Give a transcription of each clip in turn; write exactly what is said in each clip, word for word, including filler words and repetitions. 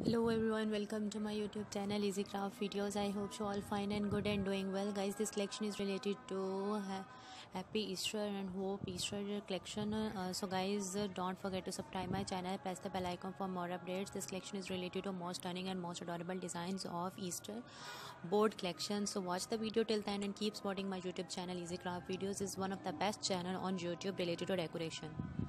Hello everyone, welcome to my YouTube channel Easy Craft Videos. I hope you all fine and good and doing well. Guys, this collection is related to ha Happy Easter and Hope Easter collection. Uh, so guys, uh, don't forget to subscribe my channel, press the bell icon for more updates. This collection is related to most stunning and most adorable designs of Easter board collection. So watch the video till the end and keep supporting my YouTube channel Easy Craft Videos. Is one of the best channel on YouTube related to decoration.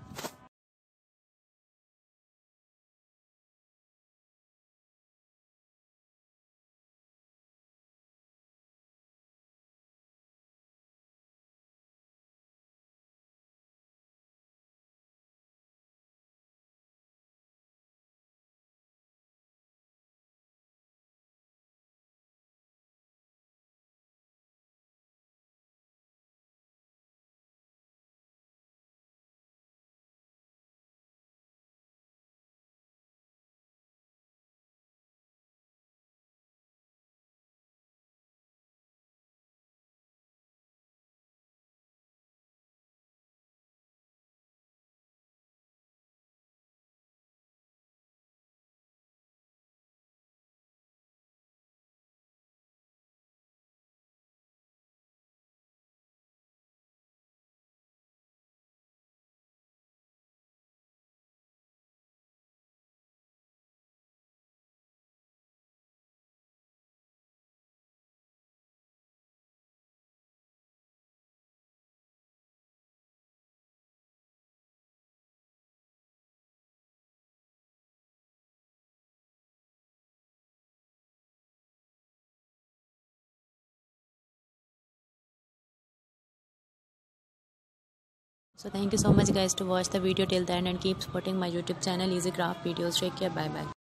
So thank you so much guys to watch the video till the end and keep supporting my YouTube channel Easy Craft Videos. Take care, bye bye.